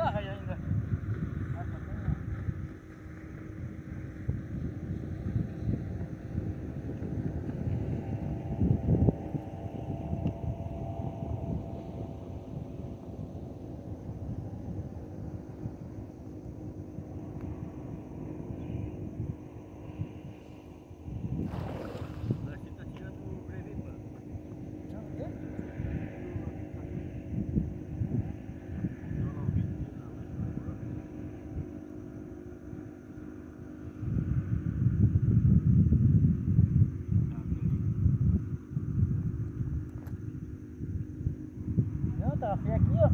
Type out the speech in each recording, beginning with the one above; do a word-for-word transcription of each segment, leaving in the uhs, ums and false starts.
carro aí ainda. Tá feio aqui, ó.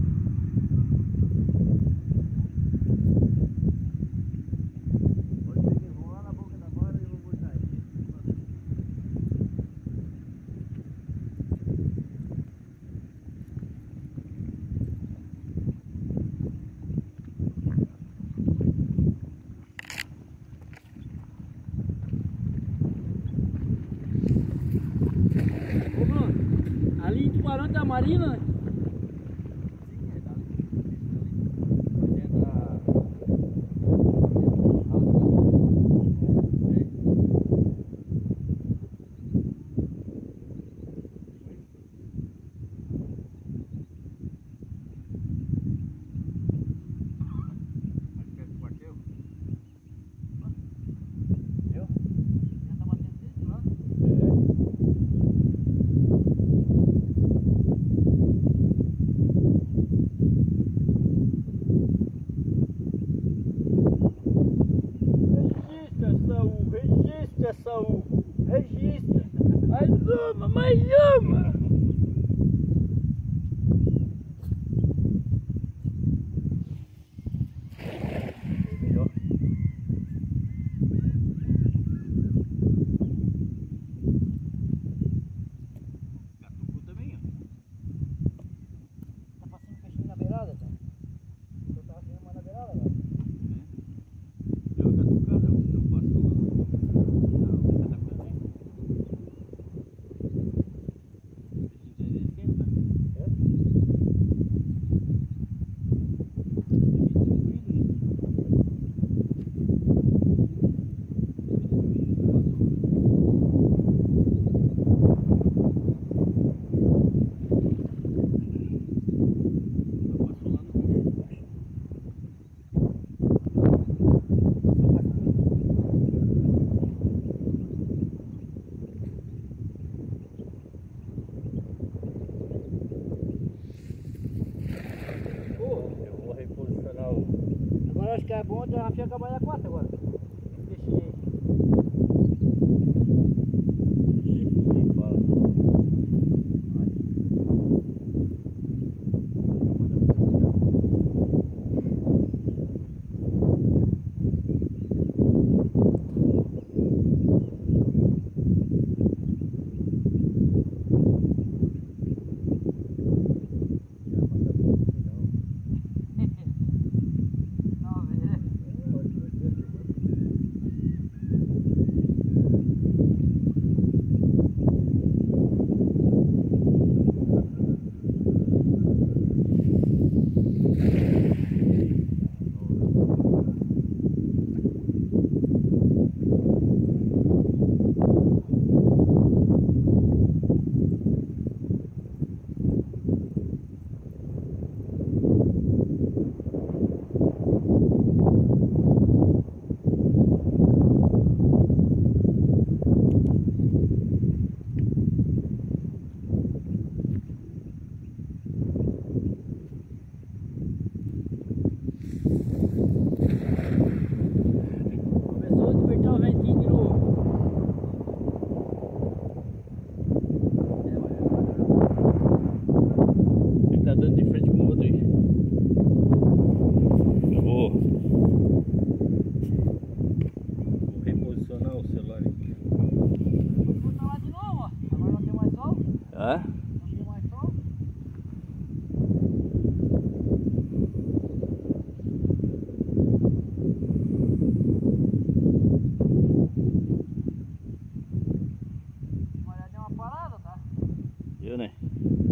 Pode ter que enrolar na boca da vara e eu vou botar ele. Ô Bruno, ali em Tubarão da Marina. Registra, Saúl, registra, mais uma, mais uma. Melhor. Catucu também, ó. Tá passando peixinho na beirada, tá? Eu tava vendo mais na beirada agora. Deu uma catucada, você não passou lá. Não, tá catucando. Agora acho que é bom a gente acabar a quarta agora. Peixinho aí. Hã? Não tem mais sol? Mas já deu uma parada, tá? Deu, né?